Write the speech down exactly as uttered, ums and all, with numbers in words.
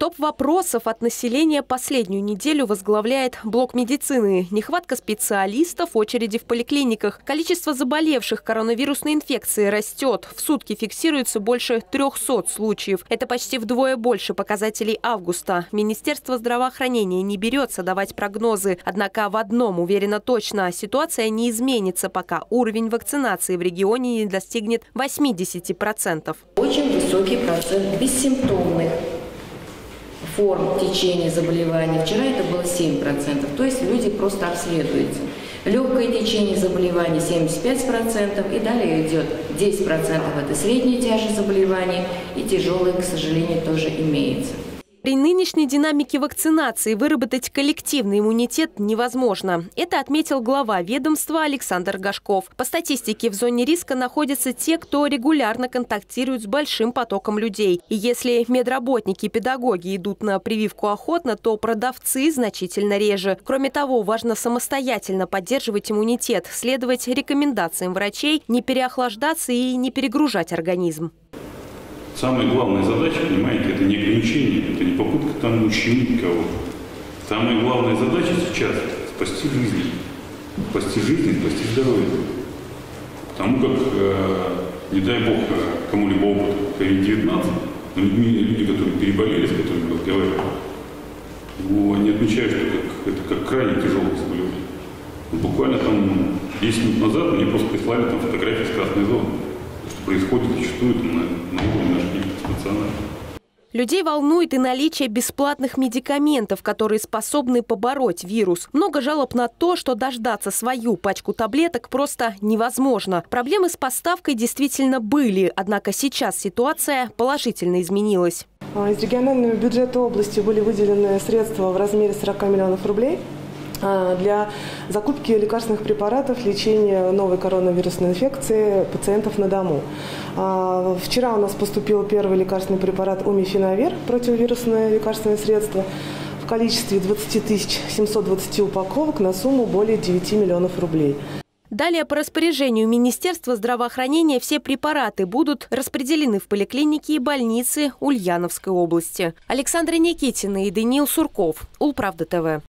Топ вопросов от населения последнюю неделю возглавляет блок медицины. Нехватка специалистов, очереди в поликлиниках. Количество заболевших коронавирусной инфекцией растет. В сутки фиксируется больше трёхсот случаев. Это почти вдвое больше показателей августа. Министерство здравоохранения не берется давать прогнозы. Однако в одном уверено точно – ситуация не изменится, пока уровень вакцинации в регионе не достигнет восьмидесяти процентов. Очень высокий процент бессимптомных форм течения заболевания. Вчера это было семь процентов, то есть люди просто обследуются. Легкое течение заболеваний семьдесят пять процентов, и далее идет десять процентов это средняя тяжесть заболеваний, и тяжелые, к сожалению, тоже имеется. При нынешней динамике вакцинации выработать коллективный иммунитет невозможно. Это отметил глава ведомства Александр Гашков. По статистике, в зоне риска находятся те, кто регулярно контактирует с большим потоком людей. И если медработники и педагоги идут на прививку охотно, то продавцы значительно реже. Кроме того, важно самостоятельно поддерживать иммунитет, следовать рекомендациям врачей, не переохлаждаться и не перегружать организм. Самая главная задача, понимаете, это не ограничение, это не попытка там ущемить кого-то. Самая главная задача сейчас – спасти жизни. Спасти жизни, спасти здоровье. Потому как, э, не дай бог, кому-либо опыт ковид девятнадцать, но люди, которые переболели, с которыми я разговаривал, ну, они отмечают, что как, это как крайне тяжелое заболевание. Ну, буквально там десять минут назад мне просто прислали там фотографии с красной зоны. Что происходит зачастую на, на уровне наших стационаров. Людей волнует и наличие бесплатных медикаментов, которые способны побороть вирус. Много жалоб на то, что дождаться свою пачку таблеток просто невозможно. Проблемы с поставкой действительно были, однако сейчас ситуация положительно изменилась. Из регионального бюджета области были выделены средства в размере сорока миллионов рублей для закупки лекарственных препаратов, лечения новой коронавирусной инфекции пациентов на дому. Вчера у нас поступил первый лекарственный препарат Умифенавир, противовирусное лекарственное средство, в количестве двадцати тысяч семисот двадцати упаковок на сумму более девяти миллионов рублей. Далее по распоряжению Министерства здравоохранения все препараты будут распределены в поликлиники и больницы Ульяновской области. Александра Никитина и Даниил Сурков. Улправда ТВ.